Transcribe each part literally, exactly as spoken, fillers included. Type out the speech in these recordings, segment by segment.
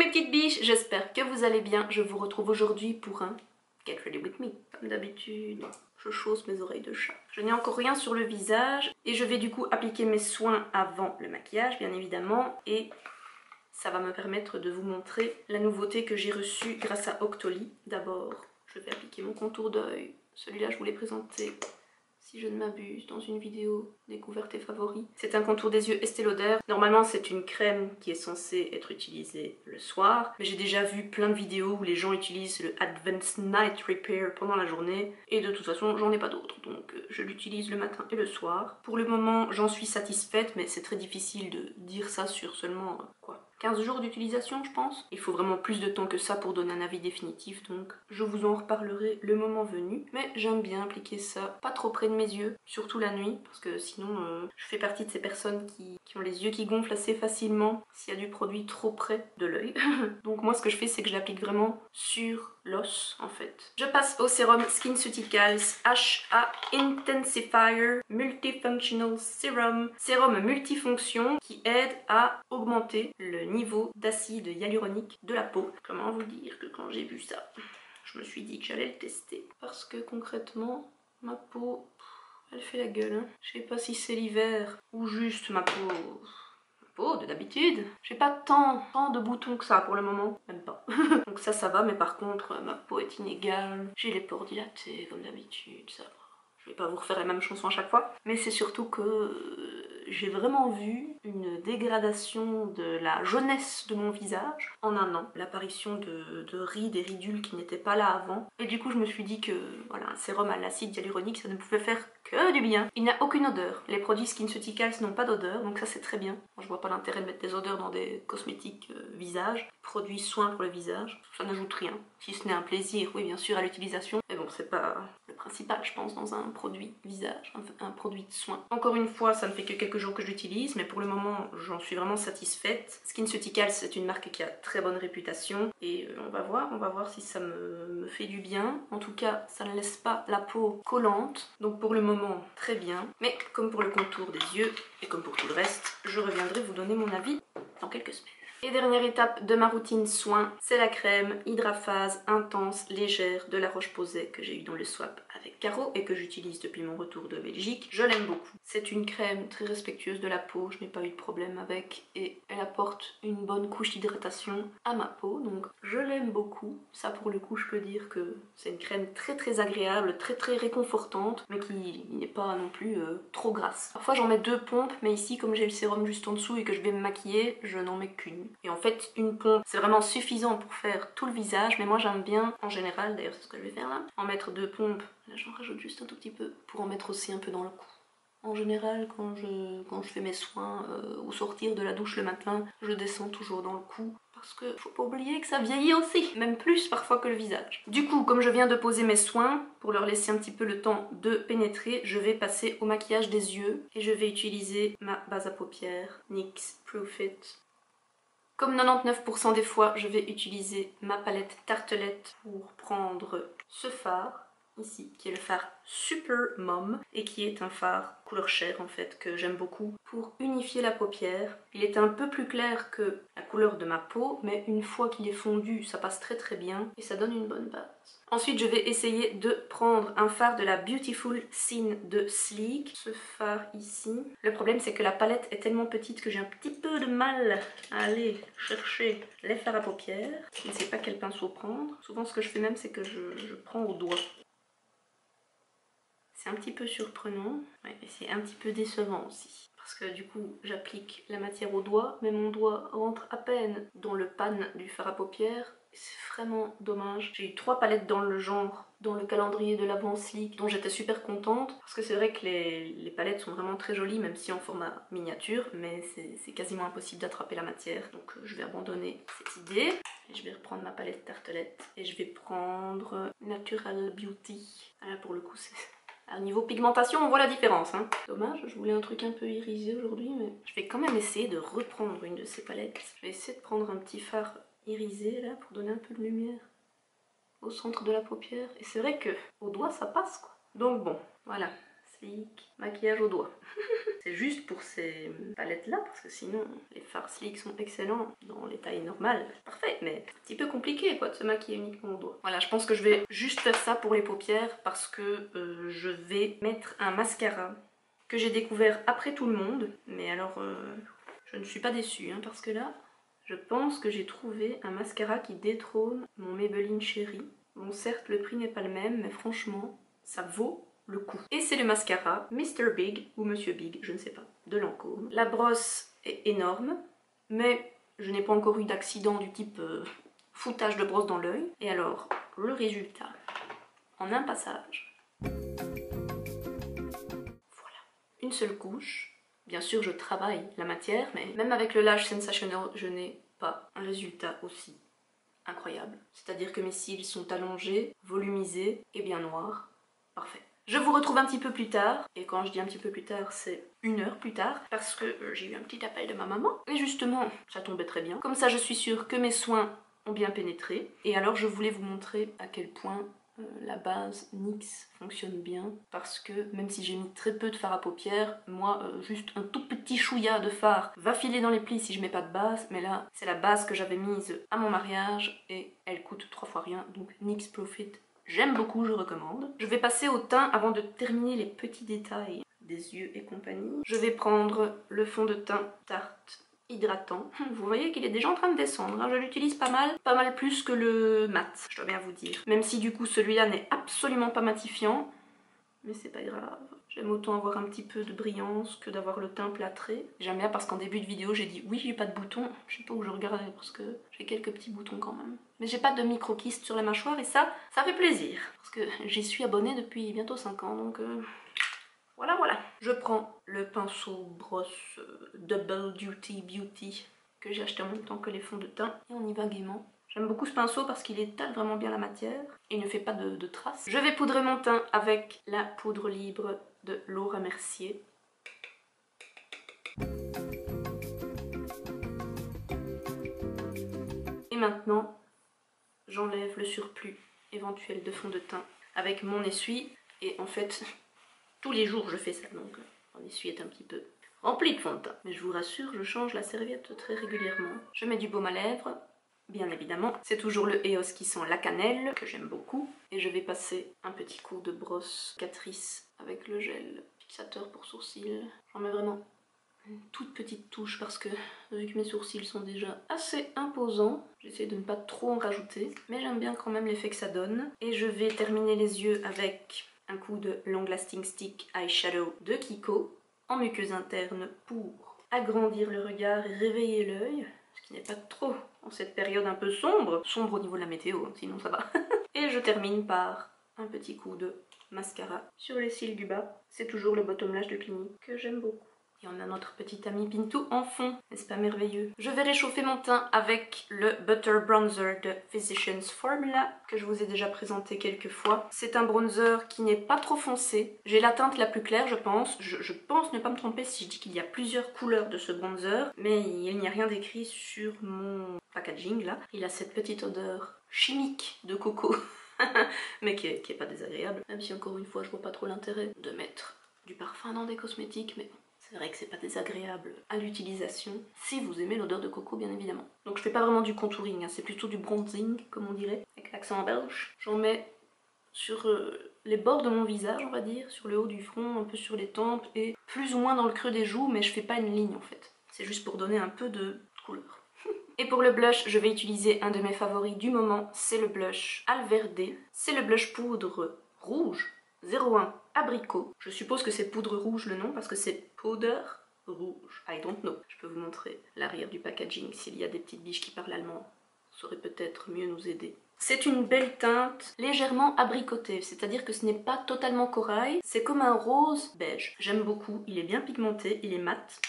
mes petites biches, j'espère que vous allez bien. Je vous retrouve aujourd'hui pour un Get Ready With Me. Comme d'habitude, je chausse mes oreilles de chat. Je n'ai encore rien sur le visage et je vais du coup appliquer mes soins avant le maquillage, bien évidemment. Et ça va me permettre de vous montrer la nouveauté que j'ai reçue grâce à Octoly. D'abord, je vais appliquer mon contour d'œil. Celui-là, je vous l'ai présenté, si je ne m'abuse, dans une vidéo découverte et favoris. C'est un contour des yeux Estée Lauder. Normalement, c'est une crème qui est censée être utilisée le soir. Mais j'ai déjà vu plein de vidéos où les gens utilisent le Advanced Night Repair pendant la journée. Et de toute façon, j'en ai pas d'autre. Donc, je l'utilise le matin et le soir. Pour le moment, j'en suis satisfaite, mais c'est très difficile de dire ça sur seulement, quoi, quinze jours d'utilisation, je pense. Il faut vraiment plus de temps que ça pour donner un avis définitif, donc je vous en reparlerai le moment venu. Mais j'aime bien appliquer ça pas trop près de mes yeux, surtout la nuit, parce que sinon euh, je fais partie de ces personnes qui, qui ont les yeux qui gonflent assez facilement s'il y a du produit trop près de l'œil. Donc moi ce que je fais, c'est que je l'applique vraiment sur l'os en fait. Je passe au sérum SkinCeuticals H A Intensifier Multifunctional Serum. Sérum multifonction qui aide à augmenter le niveau d'acide hyaluronique de la peau. Comment vous dire que quand j'ai vu ça, je me suis dit que j'allais le tester. Parce que concrètement, ma peau, elle fait la gueule. Hein. Je sais pas si c'est l'hiver ou juste ma peau... ma peau de d'habitude. J'ai pas tant, tant de boutons que ça pour le moment. Même pas. Donc ça, ça va, mais par contre, ma peau est inégale. J'ai les pores dilatés comme d'habitude, ça va. Je vais pas vous refaire la même chanson à chaque fois. Mais c'est surtout que... j'ai vraiment vu une dégradation de la jeunesse de mon visage en un an. L'apparition de, de rides et ridules qui n'étaient pas là avant. Et du coup, je me suis dit que voilà, un sérum à l'acide hyaluronique, ça ne pouvait faire que du bien. Il n'a aucune odeur. Les produits SkinCeuticals n'ont pas d'odeur, donc ça c'est très bien. Moi, je vois pas l'intérêt de mettre des odeurs dans des cosmétiques euh, visage. Produits soins pour le visage, ça n'ajoute rien. Si ce n'est un plaisir, oui bien sûr, à l'utilisation. Mais bon, c'est pas le principal, je pense, dans un produit visage, un, un produit de soin. Encore une fois, ça ne fait que quelques jours que je l'utilise, mais pour le moment, j'en suis vraiment satisfaite. SkinCeuticals, c'est une marque qui a très bonne réputation, et euh, on va voir, on va voir si ça me, me fait du bien. En tout cas, ça ne laisse pas la peau collante, donc pour le moment, très bien. Mais comme pour le contour des yeux, et comme pour tout le reste, je reviendrai vous donner mon avis dans quelques semaines. Et dernière étape de ma routine soin, c'est la crème Hydraphase Intense Légère de La Roche-Posay que j'ai eu dans le swap avec Caro et que j'utilise depuis mon retour de Belgique. Je l'aime beaucoup. C'est une crème très respectueuse de la peau, je n'ai pas eu de problème avec et elle apporte une bonne couche d'hydratation à ma peau, donc je l'aime beaucoup. Ça pour le coup, je peux dire que c'est une crème très très agréable, très très réconfortante, mais qui n'est pas non plus euh, trop grasse. Parfois j'en mets deux pompes, mais ici comme j'ai le sérum juste en dessous et que je vais me maquiller, je n'en mets qu'une. Et en fait, une pompe, c'est vraiment suffisant pour faire tout le visage, mais moi j'aime bien, en général, d'ailleurs c'est ce que je vais faire là, en mettre deux pompes. Là j'en rajoute juste un tout petit peu, pour en mettre aussi un peu dans le cou. En général, quand je, quand je fais mes soins euh, ou sortir de la douche le matin, je descends toujours dans le cou. Parce que faut pas oublier que ça vieillit aussi, même plus parfois que le visage. Du coup, comme je viens de poser mes soins, pour leur laisser un petit peu le temps de pénétrer, je vais passer au maquillage des yeux. Et je vais utiliser ma base à paupières, N Y X Proof It. Comme quatre-vingt-dix-neuf pour cent des fois, je vais utiliser ma palette Tartelette pour prendre ce fard, ici, qui est le fard Super Mom, et qui est un fard couleur chair en fait, que j'aime beaucoup, pour unifier la paupière. Il est un peu plus clair que la couleur de ma peau, mais une fois qu'il est fondu, ça passe très très bien, et ça donne une bonne base. Ensuite, je vais essayer de prendre un fard de la Beautiful Sin de Sleek. Ce fard ici. Le problème, c'est que la palette est tellement petite que j'ai un petit peu de mal à aller chercher les fards à paupières. Je ne sais pas quel pinceau prendre. Souvent, ce que je fais même, c'est que je, je prends au doigt. C'est un petit peu surprenant. Ouais, et c'est un petit peu décevant aussi. Parce que du coup, j'applique la matière au doigt, mais mon doigt rentre à peine dans le pan du fard à paupières. C'est vraiment dommage. J'ai eu trois palettes dans le genre, dans le calendrier de l'Avent Sleek, dont j'étais super contente. Parce que c'est vrai que les, les palettes sont vraiment très jolies, même si en format miniature, mais c'est quasiment impossible d'attraper la matière. Donc je vais abandonner cette idée. Et je vais reprendre ma palette Tartelette. Et je vais prendre Natural Beauty. Là pour le coup, c'est... à niveau pigmentation, on voit la différence. Hein. Dommage, je voulais un truc un peu irisé aujourd'hui, mais je vais quand même essayer de reprendre une de ces palettes. Je vais essayer de prendre un petit fard irisé là pour donner un peu de lumière au centre de la paupière. Et c'est vrai que au doigt ça passe quoi. Donc bon, voilà, Sleek maquillage au doigt. C'est juste pour ces palettes là parce que sinon les fards Sleek sont excellents dans les tailles normales. Parfait, mais un petit peu compliqué quoi de se maquiller uniquement au doigt. Voilà, je pense que je vais juste faire ça pour les paupières parce que euh, je vais mettre un mascara que j'ai découvert après tout le monde. Mais alors euh, je ne suis pas déçue hein, parce que là je pense que j'ai trouvé un mascara qui détrône mon Maybelline Cherry. Bon certes le prix n'est pas le même mais franchement ça vaut le coup. Et c'est le mascara Mister Big ou Monsieur Big, je ne sais pas, de Lancôme. La brosse est énorme, mais je n'ai pas encore eu d'accident du type euh, foutage de brosse dans l'œil. Et alors, le résultat, en un passage. Voilà. Une seule couche. Bien sûr, je travaille la matière, mais même avec le Lash Sensational, je n'ai pas un résultat aussi incroyable. C'est-à-dire que mes cils sont allongés, volumisés et bien noirs. Parfait. Je vous retrouve un petit peu plus tard, et quand je dis un petit peu plus tard, c'est une heure plus tard, parce que euh, j'ai eu un petit appel de ma maman, et justement, ça tombait très bien. Comme ça, je suis sûre que mes soins ont bien pénétré, et alors je voulais vous montrer à quel point euh, la base N Y X fonctionne bien, parce que même si j'ai mis très peu de fard à paupières, moi, euh, juste un tout petit chouïa de fard va filer dans les plis si je mets pas de base, mais là, c'est la base que j'avais mise à mon mariage, et elle coûte trois fois rien, donc N Y X Profit. J'aime beaucoup, je recommande. Je vais passer au teint avant de terminer les petits détails des yeux et compagnie. Je vais prendre le fond de teint Tarte hydratant. Vous voyez qu'il est déjà en train de descendre, hein. Je l'utilise pas mal, pas mal plus que le mat, je dois bien vous dire. Même si du coup celui-là n'est absolument pas matifiant, mais c'est pas grave. J'aime autant avoir un petit peu de brillance que d'avoir le teint plâtré. J'aime bien parce qu'en début de vidéo j'ai dit oui j'ai pas de boutons. Je sais pas où je regardais parce que j'ai quelques petits boutons quand même. Mais j'ai pas de micro-kystes sur la mâchoire et ça, ça fait plaisir. Parce que j'y suis abonnée depuis bientôt cinq ans donc euh, voilà voilà. Je prends le pinceau brosse euh, Double Duty Beauty que j'ai acheté en même temps que les fonds de teint et on y va gaiement. J'aime beaucoup ce pinceau parce qu'il étale vraiment bien la matière et il ne fait pas de, de traces. Je vais poudrer mon teint avec la poudre libre de Laura Mercier. Et maintenant, j'enlève le surplus éventuel de fond de teint avec mon essuie. Et en fait, tous les jours je fais ça, donc mon essuie est un petit peu rempli de fond de teint. Mais je vous rassure, je change la serviette très régulièrement. Je mets du baume à lèvres. Bien évidemment, c'est toujours le E O S qui sent la cannelle, que j'aime beaucoup. Et je vais passer un petit coup de brosse Catrice avec le gel fixateur pour sourcils. J'en mets vraiment une toute petite touche parce que vu que mes sourcils sont déjà assez imposants, j'essaie de ne pas trop en rajouter. Mais j'aime bien quand même l'effet que ça donne. Et je vais terminer les yeux avec un coup de Long Lasting Stick Eyeshadow de Kiko en muqueuse interne pour agrandir le regard et réveiller l'œil. Ce qui n'est pas trop en cette période un peu sombre. Sombre au niveau de la météo, hein, sinon ça va. Et je termine par un petit coup de mascara sur les cils du bas. C'est toujours le Bottom Lash de Clinique que j'aime beaucoup. Et on a notre petit ami Pintou en fond, n'est-ce pas merveilleux? Je vais réchauffer mon teint avec le Butter Bronzer de Physicians Formula, que je vous ai déjà présenté quelques fois. C'est un bronzer qui n'est pas trop foncé. J'ai la teinte la plus claire, je pense. Je, je pense ne pas me tromper si je dis qu'il y a plusieurs couleurs de ce bronzer, mais il n'y a rien d'écrit sur mon packaging là. Il a cette petite odeur chimique de coco, mais qui est, qui est pas désagréable. Même si encore une fois, je vois pas trop l'intérêt de mettre du parfum dans des cosmétiques, mais bon. C'est vrai que c'est pas désagréable à l'utilisation, si vous aimez l'odeur de coco bien évidemment. Donc je fais pas vraiment du contouring, hein, c'est plutôt du bronzing comme on dirait, avec l'accent belge. J'en mets sur euh, les bords de mon visage on va dire, sur le haut du front, un peu sur les tempes et plus ou moins dans le creux des joues, mais je fais pas une ligne en fait. C'est juste pour donner un peu de couleur. Et pour le blush, je vais utiliser un de mes favoris du moment, c'est le blush Alverde. C'est le blush poudre rouge zéro un abricot. Je suppose que c'est poudre rouge le nom parce que c'est powder rouge. I don't know. Je peux vous montrer l'arrière du packaging s'il y a des petites biches qui parlent allemand. Ça saurait peut-être mieux nous aider. C'est une belle teinte légèrement abricotée, c'est-à-dire que ce n'est pas totalement corail, c'est comme un rose beige. J'aime beaucoup, il est bien pigmenté, il est mat.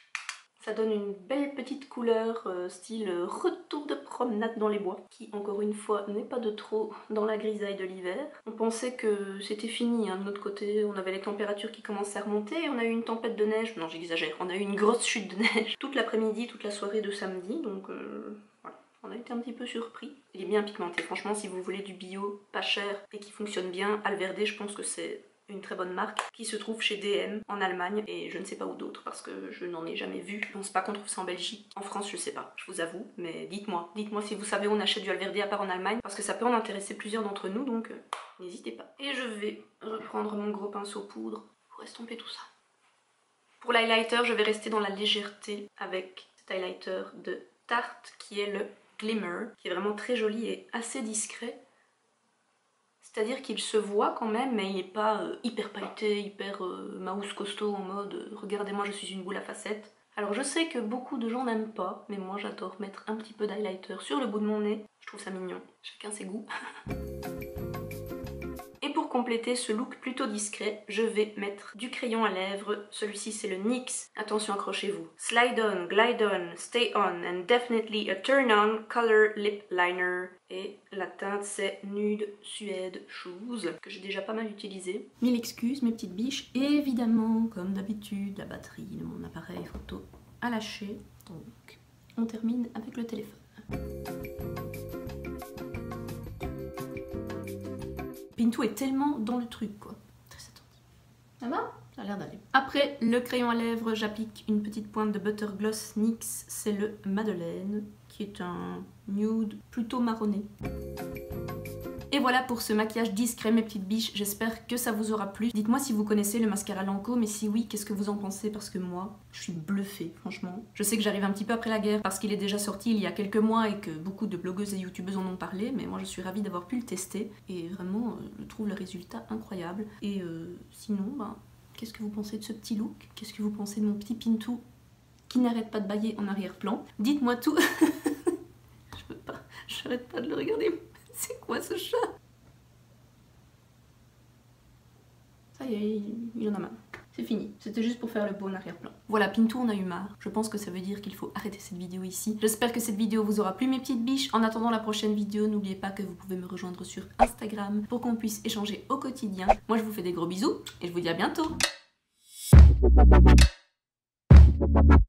Ça donne une belle petite couleur euh, style retour de promenade dans les bois, qui encore une fois n'est pas de trop dans la grisaille de l'hiver. On pensait que c'était fini, hein, de notre côté, on avait les températures qui commençaient à remonter, on a eu une tempête de neige, non j'exagère, on a eu une grosse chute de neige toute l'après-midi, toute la soirée de samedi, donc euh, voilà. On a été un petit peu surpris. Il est bien pigmenté, franchement si vous voulez du bio pas cher et qui fonctionne bien, Alverde je pense que c'est une très bonne marque qui se trouve chez D M en Allemagne et je ne sais pas où d'autres parce que je n'en ai jamais vu. Je pense pas qu'on trouve ça en Belgique. En France, je sais pas, je vous avoue, mais dites-moi, dites-moi si vous savez où on achète du Alverde à part en Allemagne parce que ça peut en intéresser plusieurs d'entre nous, donc euh, n'hésitez pas. Et je vais reprendre mon gros pinceau poudre pour estomper tout ça. Pour l'highlighter, je vais rester dans la légèreté avec cet highlighter de Tarte qui est le Glimmer, qui est vraiment très joli et assez discret. C'est-à-dire qu'il se voit quand même, mais il n'est pas euh, hyper pailleté, hyper euh, mouse costaud en mode euh, regardez-moi je suis une boule à facettes. Alors je sais que beaucoup de gens n'aiment pas, mais moi j'adore mettre un petit peu d'highlighter sur le bout de mon nez. Je trouve ça mignon, chacun ses goûts. Et pour compléter ce look plutôt discret, je vais mettre du crayon à lèvres. Celui-ci c'est le N Y X. Attention, accrochez-vous. Slide on, glide on, stay on and definitely a turn on color lip liner. Et la teinte c'est Nude Suede Shoes, que j'ai déjà pas mal utilisé. Mille excuses mes petites biches. Et évidemment, comme d'habitude, la batterie de mon appareil photo a lâché. Donc on termine avec le téléphone. Pintou est tellement dans le truc quoi. Très attentif. Ça va? Ça a l'air d'aller. Après le crayon à lèvres, j'applique une petite pointe de Butter Gloss N Y X. C'est le Madeleine, qui est un nude plutôt marronné. Et voilà pour ce maquillage discret mes petites biches, j'espère que ça vous aura plu. Dites-moi si vous connaissez le mascara Lancôme et si oui, qu'est-ce que vous en pensez parce que moi, je suis bluffée franchement. Je sais que j'arrive un petit peu après la guerre parce qu'il est déjà sorti il y a quelques mois et que beaucoup de blogueuses et youtubeuses en ont parlé, mais moi je suis ravie d'avoir pu le tester et vraiment euh, je trouve le résultat incroyable. Et euh, sinon, ben, qu'est-ce que vous pensez de ce petit look? Qu'est-ce que vous pensez de mon petit Pintou qui n'arrête pas de bâiller en arrière-plan? Dites-moi tout. Je peux pas, j'arrête pas de le regarder. C'est quoi ce chat? Ça y est, il en a marre. C'est fini. C'était juste pour faire le beau en arrière-plan. Voilà, Pintou on a eu marre. Je pense que ça veut dire qu'il faut arrêter cette vidéo ici. J'espère que cette vidéo vous aura plu mes petites biches. En attendant la prochaine vidéo, n'oubliez pas que vous pouvez me rejoindre sur Instagram pour qu'on puisse échanger au quotidien. Moi je vous fais des gros bisous et je vous dis à bientôt.